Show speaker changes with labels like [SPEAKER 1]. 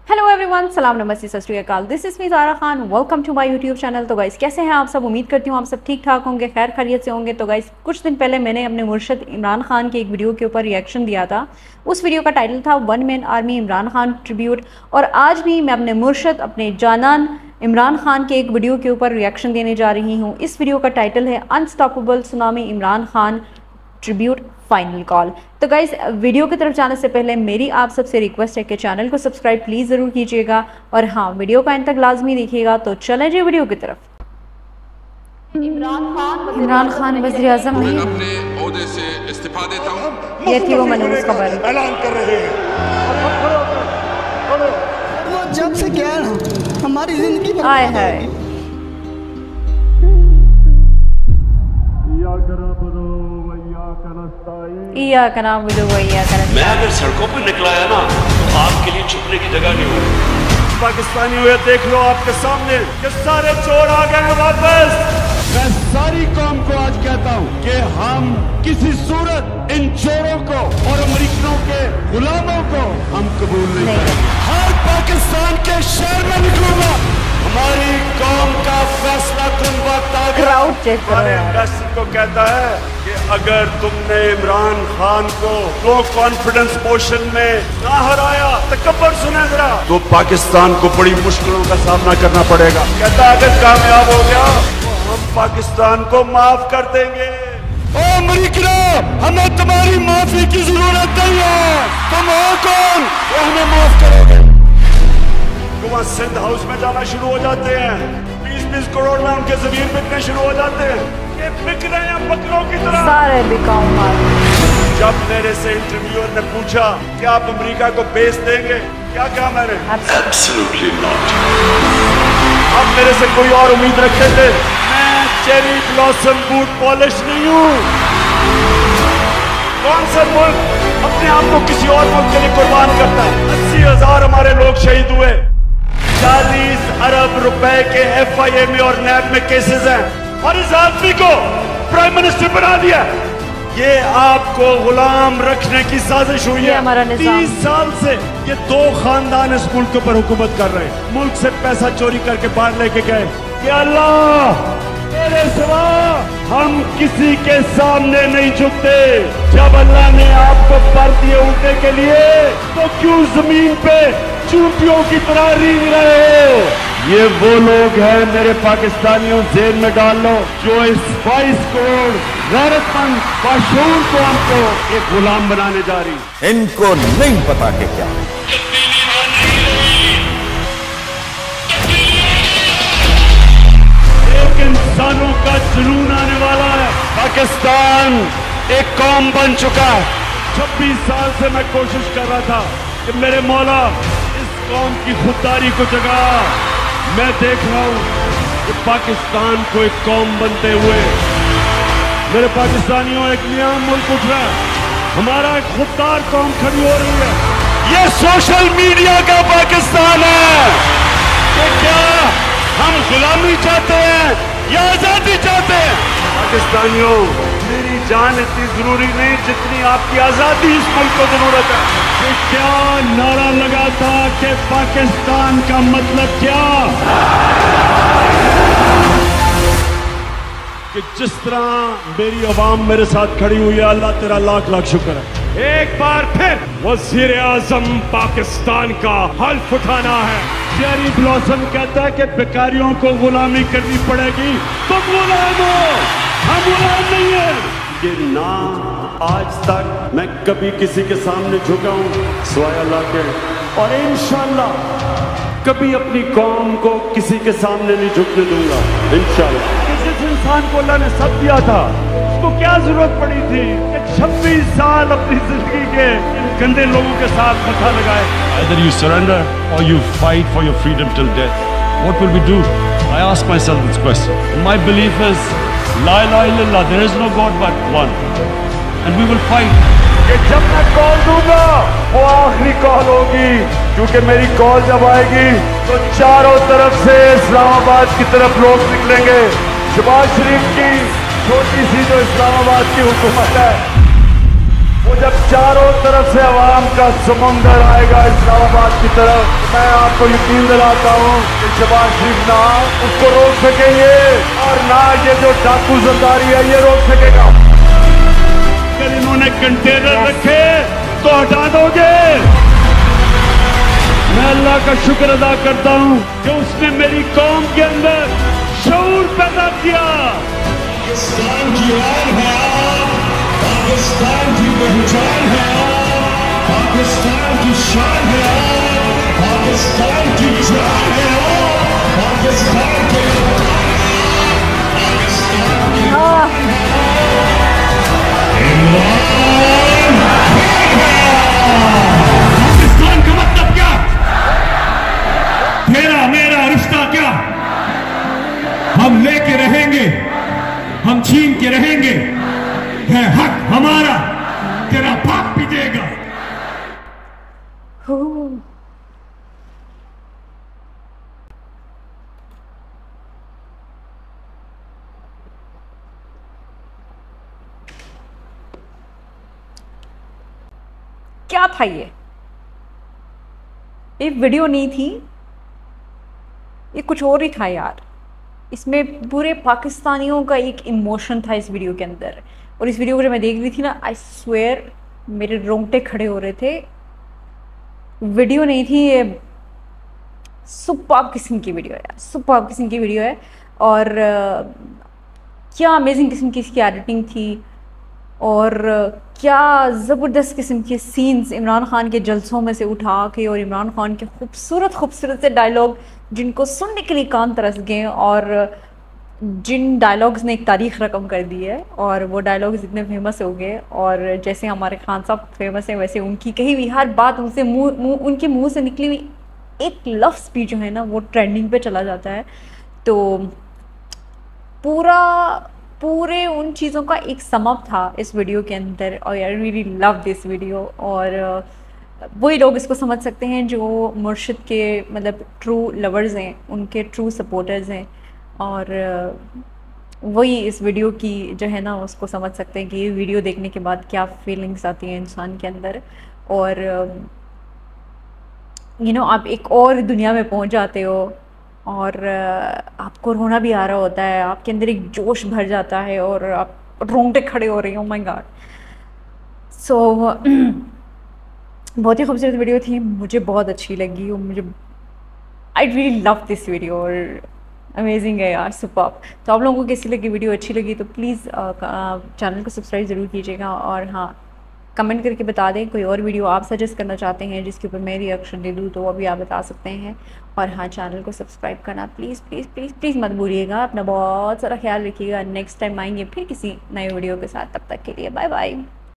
[SPEAKER 1] Hello everyone, सलाम नमस्ते सत श्री अकाल। This is me Zara Khan, welcome to my YouTube channel. तो गाइस कैसे हैं आप सब? उम्मीद करती हूँ आप सब ठीक ठाक होंगे, खैर खैरियत से होंगे। तो गाइस कुछ दिन पहले मैंने अपने मुर्शद इमरान खान के एक वीडियो के ऊपर रिएक्शन दिया था। उस वीडियो का टाइटल था one man army Imran Khan tribute. और आज भी मैं अपने मुर्शद, अपने जानान इमरान खान के एक वीडियो के ऊपर रिएक्शन देने जा रही हूँ। इस वीडियो का टाइटल है unstoppable tsunami Imran Khan tribute final call. तो गाइस वीडियो की तरफ जाने से पहले मेरी आप सबसे रिक्वेस्ट है कि चैनल को सब्सक्राइब प्लीज़ ज़रूर कीजिएगा और हाँ, वीडियो का अंत तक लाजमी देखिएगा। तो चलें जी वीडियो की तरफ। इमरान खान वज़ीर आज़म नहीं,
[SPEAKER 2] अपने ओहदे से इस्तीफा देता हूं।
[SPEAKER 1] ये थी वो मनहूस खबर।
[SPEAKER 3] ऐलान कर रहे हैं।
[SPEAKER 4] वो जब से क्या है हमारी जिंदगी
[SPEAKER 1] आए है या का नाम
[SPEAKER 5] मैं अगर सड़कों पर निकला है ना तो आपके लिए छुपने की जगह नहीं होगी।
[SPEAKER 3] पाकिस्तानी हुए देख लो आपके सामने कि सारे चोर आ गए हैं वापस। मैं सारी कौम को आज कहता हूँ कि हम किसी सूरत इन चोरों को और अमेरिकनों के गुलामों को हम कबूल नहीं करेंगे। हर पाकिस्तान के शहर में निकलूंगा। हमारी कौम का फैसला कुन वक्त आ गया।
[SPEAKER 1] क्राउड चेक करो
[SPEAKER 3] हमारे
[SPEAKER 1] यार।
[SPEAKER 3] इंडस्ट्री को कहता है कि अगर तुमने इमरान खान को लो कॉन्फिडेंस मोशन में ना हराया, तकब्बर सुने जरा, तो पाकिस्तान को बड़ी मुश्किलों का सामना करना पड़ेगा। कहता अगर कामयाब हो गया तो हम पाकिस्तान को माफ कर देंगे। ओ अमेरिका, हमें तुम्हारी माफी की जरूरत नहीं है। तुम हो कौन वो हमें माफ करोगे? तो वहाँ सिंध हाउस में जाना शुरू हो जाते हैं, 20-20 करोड़ में उनके जमीन बिकने शुरू हो जाते हैं। ये बिक रहे हैं बकरों की तरह।
[SPEAKER 1] सारे बिकाऊ माल।
[SPEAKER 3] जब मेरे से इंटरव्यूअर ने पूछा कि आप अमेरिका को बेच देंगे, क्या कहा मैंने?
[SPEAKER 5] Absolutely not.
[SPEAKER 3] आप मेरे से कोई और उम्मीद रखते थे? मैं चेरी ब्लॉसम बूट पॉलिश नहीं हूँ। कौन सा मुल्क अपने आप को किसी और मुल्क के लिए कुर्बान करता है? 80,000 हमारे लोग शहीद हुए। 40 अरब रुपए के FIA में और NAB में केसेस हैं और इस आदमी को प्राइम मिनिस्टर बना दिया। ये आपको गुलाम रखने की साजिश हुई है।
[SPEAKER 1] हमारा निजाम।
[SPEAKER 3] 30 साल से ये दो खानदान इस मुल्क के ऊपर हुकूमत कर रहे हैं। मुल्क से पैसा चोरी करके बाहर लेके गए कि अल्लाह तेरे सिवा हम किसी के सामने नहीं झुकते। जब अल्लाह ने आपको पर दिए उठने के लिए तो क्यों जमीन पे चूंटियों की तरह रींग रहे हो? ये वो लोग हैं मेरे पाकिस्तानियों, जेल में डाल लो, जो इस 22 करोड़ गैरतमंद बाशूर को हमको एक गुलाम बनाने जा रही।
[SPEAKER 6] इनको नहीं पता कि क्या
[SPEAKER 3] एक इंसानों का जुनून आने वाला है। पाकिस्तान एक कौम बन चुका है। 26 साल से मैं कोशिश कर रहा था कि मेरे मौला इस कौम की खुददारी को जगा। मैं देख रहा हूं कि पाकिस्तान को एक कौम बनते हुए मेरे पाकिस्तानियों एक नया मुल्क उठ रहा है। हमारा एक खुददार कौम खड़ी हो रही है। ये सोशल मीडिया का पाकिस्तान है कि क्या हम गुलामी चाहते हैं या आजादी चाहते हैं? पाकिस्तानियों, मेरी जान इतनी जरूरी नहीं जितनी आपकी आजादी इस मुल्क को जरूरत है। कि क्या नारा लगा था कि पाकिस्तान का मतलब क्या? कि जिस तरह मेरी आवाम मेरे साथ खड़ी हुई है, अल्लाह तेरा लाख लाख शुक्र है। एक बार फिर वज़ीर आज़म पाकिस्तान का हल्फ उठाना है। चेरी ब्लॉसम कहता है कि भिखारियों को गुलामी करनी पड़ेगी। तुम गुलाम हो, हम गुलाम नहीं है। ये ना आज तक मैं कभी किसी के सामने झुका हूं सिवाय अल्लाह के, और इंशाल्लाह कभी अपनी कौम को किसी के सामने नहीं झुकने दूंगा इंशाल्लाह। जिस इंसान को अल्लाह ने सब दिया था उसको क्या जरूरत पड़ी थी कि 26 साल अपनी जिंदगी के इन गंदे लोगों के साथ मथा लगाए?
[SPEAKER 7] Either you surrender or you fight for your freedom till death. What will we do? I ask myself this question. And my belief is, La ilaha illallah, there is no God but one. And we will fight.
[SPEAKER 3] कि जब मैं call दूंगा वो आखिरी call होगी, क्योंकि मेरी call जब आएगी तो चारों तरफ से इस्लामाबाद की तरफ लोग निकलेंगे। शहबाज शरीफ की छोटी सी जो इस्लामाबाद की हुकूमत है जब चारों तरफ से आवाम का समुंदर आएगा इस्लामाबाद की तरफ, मैं आपको यकीन दिलाता हूँ कि शहबाज शरीफ ना उसको रोक सकेंगे और ना ये जो डाकू सरदारी है ये रोक सकेगा। अगर इन्होंने कंटेनर रखे तो हटा दोगे। मैं अल्लाह का शुक्र अदा करता हूँ कि उसने मेरी कौम के अंदर शऊर पैदा किया।
[SPEAKER 8] पाकिस्तान की आन है आप, पाकिस्तान की पहचान है आप, पाकिस्तान की शान है आप, पाकिस्तान की जान है आप, पाकिस्तान के पाकिस्तान की पाकिस्तान का मतलब क्या? तेरा मेरा रिश्ता क्या? हम लेके रहेंगे, हम छीन के रहेंगे, है हक हमारा, तेरा बाप भी देगा।
[SPEAKER 1] क्या था ये वीडियो नहीं थी, ये कुछ और ही था यार। इसमें पूरे पाकिस्तानियों का एक इमोशन था इस वीडियो के अंदर। और इस वीडियो को जब मैं देख रही थी ना, आई स्वेयर मेरे रोंगटे खड़े हो रहे थे। वीडियो नहीं थी ये, सुपर्ब किस्म की वीडियो है, सुपर्ब किस्म की वीडियो है। और क्या अमेजिंग किस्म की इसकी एडिटिंग थी, और क्या ज़बरदस्त किस्म के सीन्स इमरान खान के जलसों में से उठा के, और इमरान खान के खूबसूरत खूबसूरत से डायलॉग जिनको सुनने के लिए कान तरस गए, और जिन डायलॉग्स ने एक तारीख़ रकम कर दी है। और वो डायलॉग्स इतने फेमस हो गए, और जैसे हमारे खान साहब फेमस हैं वैसे उनकी कही हुई हर बात, उनसे उनके मुंह से निकली हुई एक लफ्ज़ भी जो है ना वो ट्रेंडिंग पे चला जाता है। तो पूरे उन चीज़ों का एक समअप था इस वीडियो के अंदर, और I really love this video. और वही लोग इसको समझ सकते हैं जो मुर्शिद के मतलब ट्रू लवर्स हैं, उनके ट्रू सपोर्टर्स हैं, और वही इस वीडियो की जो है ना उसको समझ सकते हैं कि ये वीडियो देखने के बाद क्या फीलिंग्स आती हैं इंसान के अंदर। और आप एक और दुनिया में पहुंच जाते हो, और आपको रोना भी आ रहा होता है, आपके अंदर एक जोश भर जाता है, और आप रोंगटे खड़े हो रही हो। My God. सो बहुत ही खूबसूरत वीडियो थी, मुझे बहुत अच्छी लगी, और मुझे I really love this video, और अमेजिंग है यार, सुपर्ब। तो आप लोगों को कैसी लगी वीडियो, अच्छी लगी तो प्लीज़ चैनल को सब्सक्राइब ज़रूर कीजिएगा। और हाँ, कमेंट करके बता दें कोई और वीडियो आप सजेस्ट करना चाहते हैं जिसके ऊपर मैं रिएक्शन दे दूँ, तो वो भी आप बता सकते हैं। और हाँ, चैनल को सब्सक्राइब करना प्लीज़ प्लीज़ प्लीज़ प्लीज़ मत भूलिएगा। अपना बहुत सारा ख्याल रखिएगा। नेक्स्ट टाइम आएंगे फिर किसी नए वीडियो के साथ, तब तक के लिए बाय बाय।